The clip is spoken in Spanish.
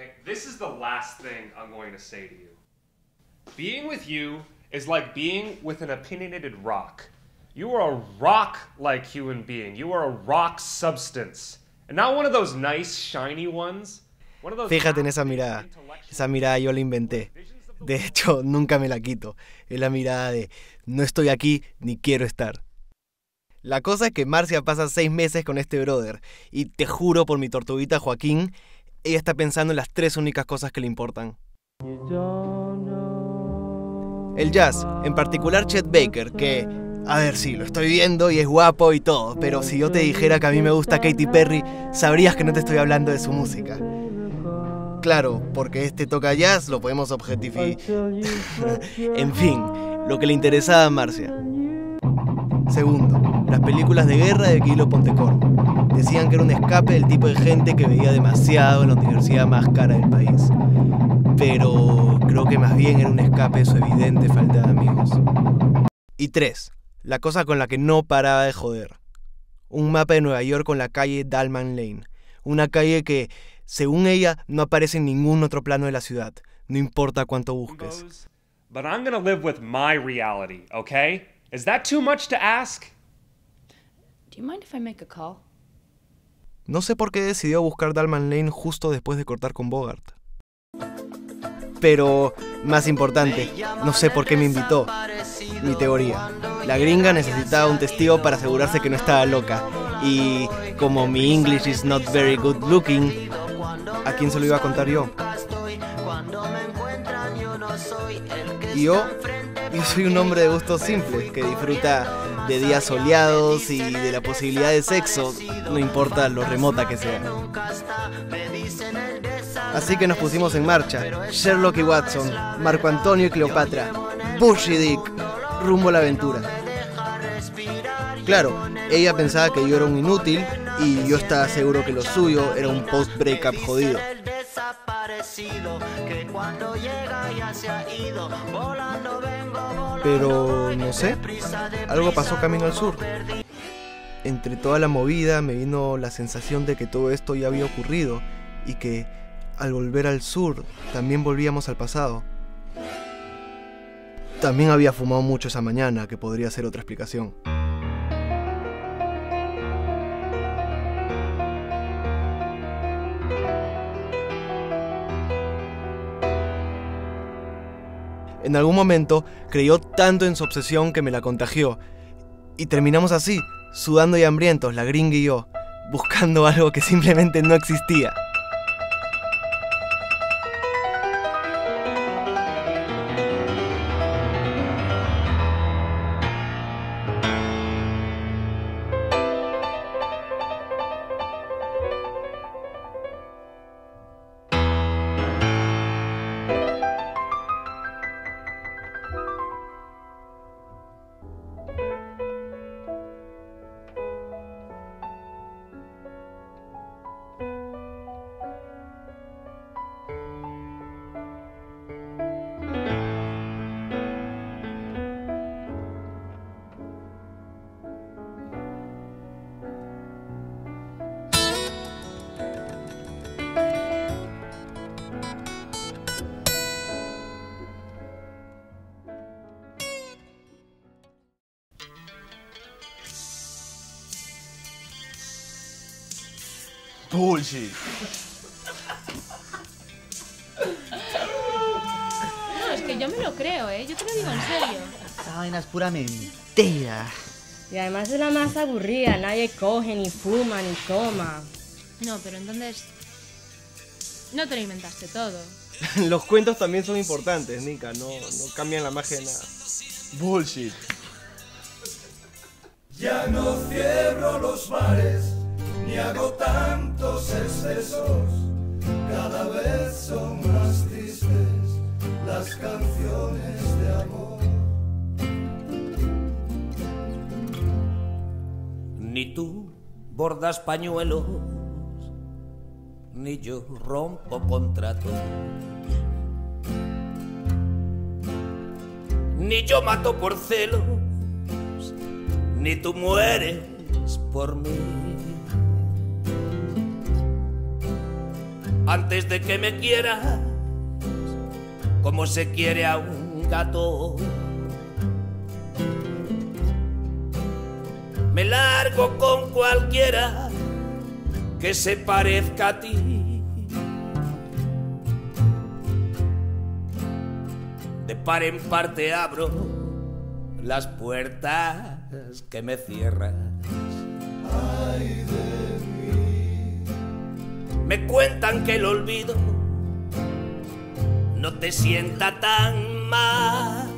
Okay, this is the last thing I'm going to say to you. Being with you is like being with an opinionated rock. You are a rock-like human being. You are a rock substance. And not one of those nice, shiny ones. Fíjate en esa mirada. Esa mirada yo la inventé. De hecho, nunca me la quito. Es la mirada de no estoy aquí ni quiero estar. La cosa es que Marcia pasa 6 meses con este brother. Y te juro por mi tortuguita Joaquín, ella está pensando en las 3 únicas cosas que le importan. El jazz, en particular Chet Baker, que... A ver, sí, lo estoy viendo y es guapo y todo, pero si yo te dijera que a mí me gusta Katy Perry, sabrías que no te estoy hablando de su música. Claro, porque este toca jazz lo podemos objetificar. En fin, lo que le interesaba a Marcia. Segundo, las películas de guerra de Kilo Pontecorvo. Decían que era un escape del tipo de gente que veía demasiado en la universidad más cara del país. Pero creo que más bien era un escape de su evidente falta de amigos. Y 3, la cosa con la que no paraba de joder. Un mapa de Nueva York con la calle Dahlmann Lane. Una calle que, según ella, no aparece en ningún otro plano de la ciudad. No importa cuánto busques. But I'm gonna live with my reality, okay? Is that too much to ask? Do you mind if I make a call? No sé por qué decidió buscar Dahlmann Lane justo después de cortar con Bogart. Pero, más importante, no sé por qué me invitó. Mi teoría. La gringa necesitaba un testigo para asegurarse que no estaba loca. Y como mi English is not very good looking, ¿a quién se lo iba a contar yo? Y yo soy un hombre de gustos simples, que disfruta de días soleados y de la posibilidad de sexo, no importa lo remota que sea. Así que nos pusimos en marcha, Sherlock y Watson, Marco Antonio y Cleopatra, Bush y Dick, rumbo a la aventura. Claro, ella pensaba que yo era un inútil y yo estaba seguro que lo suyo era un post-breakup jodido. Pero no sé, algo pasó camino al sur. Entre toda la movida me vino la sensación de que todo esto ya había ocurrido y que al volver al sur también volvíamos al pasado. También había fumado mucho esa mañana, que podría ser otra explicación. En algún momento creyó tanto en su obsesión que me la contagió. Y terminamos así, sudando y hambrientos, la gringa y yo, buscando algo que simplemente no existía. Bullshit. No, es que yo me lo creo, ¿eh? Yo te lo digo en serio. Esa vaina es pura mentira. Y además es la más aburrida, nadie coge, ni fuma, ni toma. No, pero entonces... No te lo inventaste todo. Los cuentos también son importantes, Nika, no cambian la magia de nada. Bullshit. Ya no cierro los bares, ni hago tantos excesos. Cada vez son más tristes las canciones de amor. Ni tú bordas pañuelos, ni yo rompo contratos, ni yo mato por celos, ni tú mueres por mí. antes de que me quieras como se quiere a un gato. Me largo con cualquiera que se parezca a ti. De par en par te abro las puertas que me cierras. Ay de mí. Me cuentan que el olvido no te sienta tan mal.